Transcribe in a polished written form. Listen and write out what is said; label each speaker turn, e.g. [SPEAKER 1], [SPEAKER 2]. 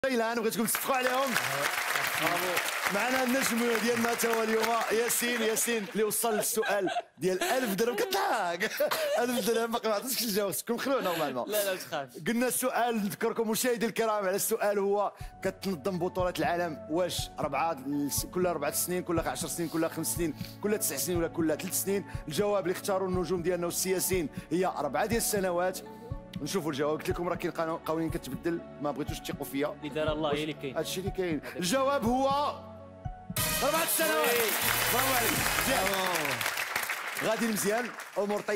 [SPEAKER 1] طيلان بغيتكم تصفقوا عليهم. معنا النجم ديالنا تا هو اليوم ياسين اللي وصل للسؤال ديال 1000 درهم. كتضحك 1000 درهم باقي ما عطيتكش الجواب، كون مخلوع نورمالمون.
[SPEAKER 2] لا تخاف.
[SPEAKER 1] قلنا السؤال، نذكركم مشاهدي الكرام على السؤال، هو كتنظم بطولات العالم واش كل 4 سنين، كل 10 سنين، كل 5 سنين، كل 9 سنين، ولا كل 3 سنين؟ الجواب اللي اختاروا النجوم ديالنا والسياسيين هي 4 ديال السنوات. نشوفوا الجواب. قلت لكم راه كاين قوانين كتبدل، ما بغيتوش تثقوا فيا.
[SPEAKER 2] اللي دار الله هي اللي كاين.
[SPEAKER 1] هادشي اللي كاين. الجواب هو 4 سنوات. برافو عليك، مزيان، غادي مزيان، امور طيبه.